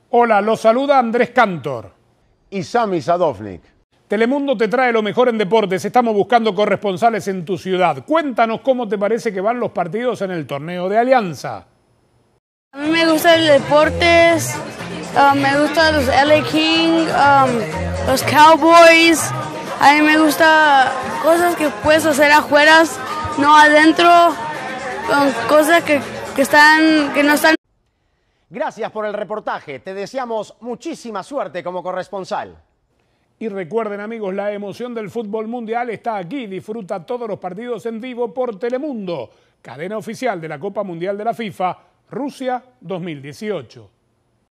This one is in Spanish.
Hola, los saluda Andrés Cantor. Y Sami Sadovnik. Telemundo te trae lo mejor en deportes. Estamos buscando corresponsales en tu ciudad. Cuéntanos cómo te parece que van los partidos en el torneo de Alianza. A mí me gusta el deportes, me gustan los LA King, los Cowboys. A mí me gusta cosas que puedes hacer afuera, no adentro, cosas que no están. Gracias por el reportaje. Te deseamos muchísima suerte como corresponsal. Y recuerden, amigos, la emoción del fútbol mundial está aquí. Disfruta todos los partidos en vivo por Telemundo, cadena oficial de la Copa Mundial de la FIFA Rusia 2018.